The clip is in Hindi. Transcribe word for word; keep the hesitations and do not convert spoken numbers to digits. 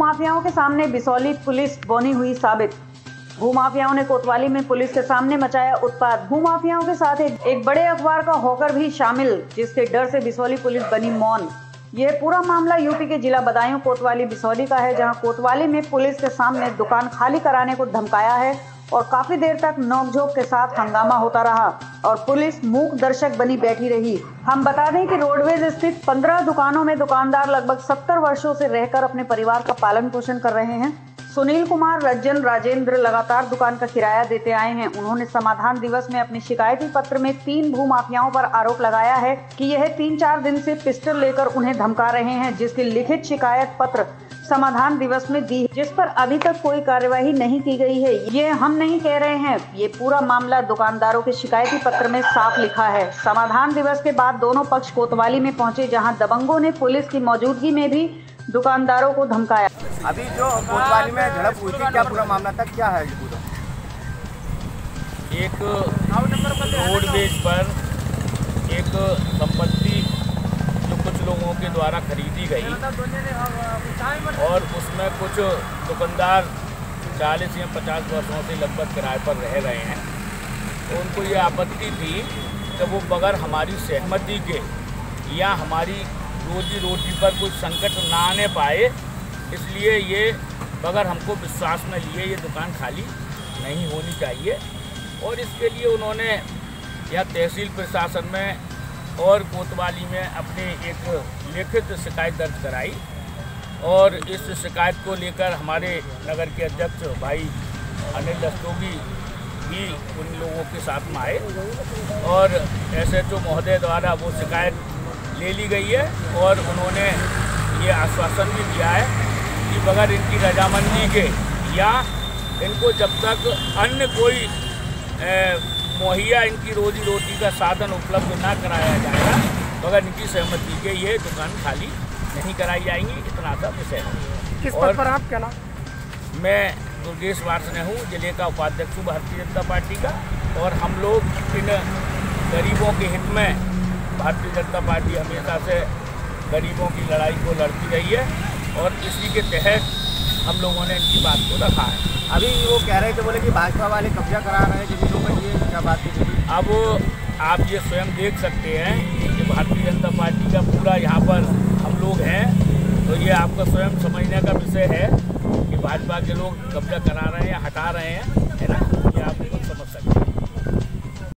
भूमाफियाओं के सामने बिसौली पुलिस बनी हुई साबित। भूमाफियाओं ने कोतवाली में पुलिस के सामने मचाया उत्पात। भूमाफियाओं के साथ एक, एक बड़े अखबार का हॉकर भी शामिल, जिसके डर से बिसौली पुलिस बनी मौन। यह पूरा मामला यूपी के जिला बदायूं कोतवाली बिसौली का है, जहां कोतवाली में पुलिस के सामने दुकान खाली कराने को धमकाया है और काफी देर तक नोकझोंक के साथ हंगामा होता रहा और पुलिस मूक दर्शक बनी बैठी रही। हम बता दें कि रोडवेज स्थित पंद्रह दुकानों में दुकानदार लगभग सत्तर वर्षों से रहकर अपने परिवार का पालन पोषण कर रहे हैं। सुनील कुमार, रज्जन, राजेंद्र लगातार दुकान का किराया देते आए हैं। उन्होंने समाधान दिवस में अपने शिकायती पत्र में तीन भूमाफियाओं पर आरोप लगाया है कि यह तीन चार दिन से पिस्टल लेकर उन्हें धमका रहे हैं, जिसकी लिखित शिकायत पत्र समाधान दिवस में दी, जिस पर अभी तक कोई कार्यवाही नहीं की गई है। ये हम नहीं कह रहे हैं, ये पूरा मामला दुकानदारों के शिकायती पत्र में साफ लिखा है। समाधान दिवस के बाद दोनों पक्ष कोतवाली में पहुंचे, जहां दबंगों ने पुलिस की मौजूदगी में भी दुकानदारों को धमकाया। अभी जो कोतवाली में झड़प हुई थी, क्या पूरा मामला था, क्या है पूरा? एक रोडवेज पर एक संपत्ति जो कुछ लोगों के द्वारा खरीदी गई और उसमें कुछ दुकानदार चालीस या पचास वर्षों से लगभग किराए पर रह रहे हैं, तो उनको ये आपत्ति थी कि वो बगैर हमारी सहमति के या हमारी रोजी रोटी पर कुछ संकट ना आने पाए, इसलिए ये बगैर हमको विश्वास में लिए ये दुकान खाली नहीं होनी चाहिए। और इसके लिए उन्होंने यह तहसील प्रशासन में और कोतवाली में अपनी एक लिखित शिकायत दर्ज कराई और इस शिकायत को लेकर हमारे नगर के अध्यक्ष भाई अनिल दस्तोगी भी उन लोगों के साथ में आए और एस एच ओ महोदय द्वारा वो शिकायत ले ली गई है और उन्होंने ये आश्वासन भी दिया है कि बगैर इनकी रजामंदी के या इनको जब तक अन्य कोई मुहैया इनकी रोजी रोटी का साधन उपलब्ध ना कराया जाएगा, बगैर इनकी सहमति के ये दुकान खाली नहीं कराई जाएंगी। इतना सा विषय है। किस पद पर आप क्या नाम? मैं दुर्गेश वार्षने हूँ, जिले का उपाध्यक्ष हूँ भारतीय जनता पार्टी का, और हम लोग इन गरीबों के हित में भारतीय जनता पार्टी हमेशा से गरीबों की लड़ाई को लड़ती रही है और इसी के तहत हम लोगों ने इनकी बात को रखा है। अभी वो कह रहे थे, बोले कि भाजपा वाले कब्जा करा रहे हैं जमीनों पर, ये क्या बात है? अब आप ये स्वयं देख सकते हैं कि भारतीय जनता पार्टी का पूरा यहाँ पर हम लोग हैं, तो ये आपका स्वयं समझने का विषय है कि भाजपा के लोग कब्जा करा रहे हैं या हटा रहे हैं, है ना।